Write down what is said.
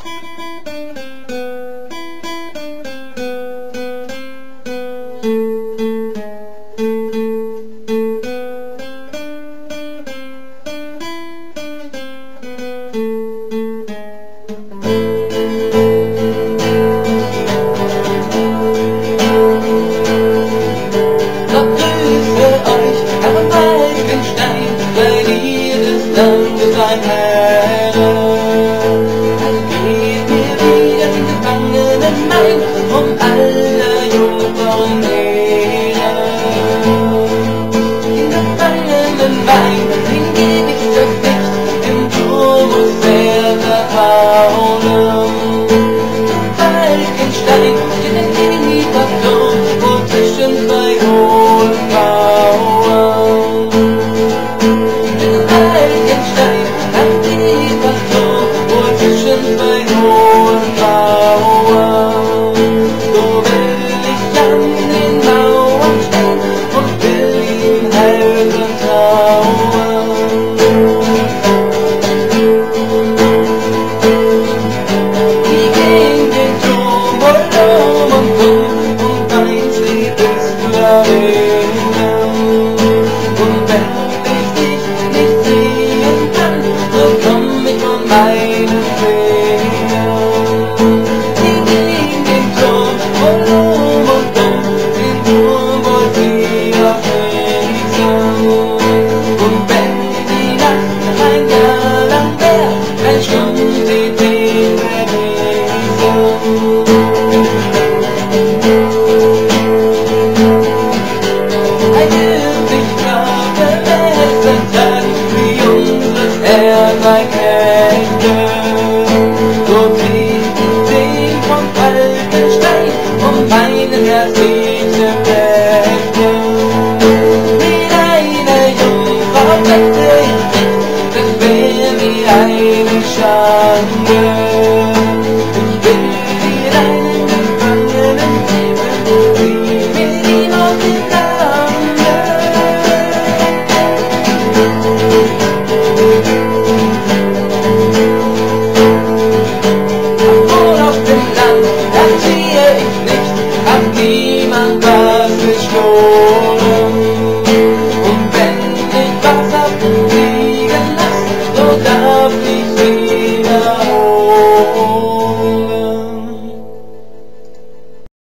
Sein Herr, geht mir wieder den gefangenen Main alle Jungfrauen Ehre. Den gefangenen Wein, den geb ich das Licht im Turmus der Verhaulen. Falkenstein steht ein tiefer Turm, wo zwischen zwei hohen Mauern. Falkenstein mein Engel, so zieht die See vom Falkenstein meine herzliche Wette. Mit einer Jungfrau wette ich nicht, das wär mir eine Schande. Ich will dir einen Gefangenen geben, wie mit ihm auf dem Lande. Niemand was ich